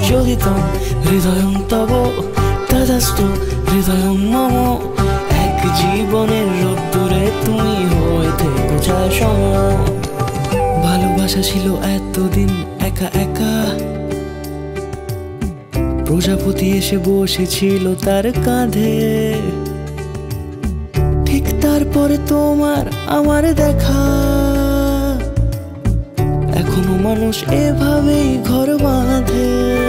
শোধিতং হৃদয়ং তব তদাস্তু হৃদয়ং মম। এক জীবনের রোদ্দুরে তুমি হয়ে থেকো ছায়াসম। ভালোবাসা ছিল এতদিন একা একা, প্রজাপতি এসে বসেছিল তার কাঁধে। ঠিক তারপরে তোমার আমার দেখা, এখনো মানুষ এভাবেই ঘর বাঁধে।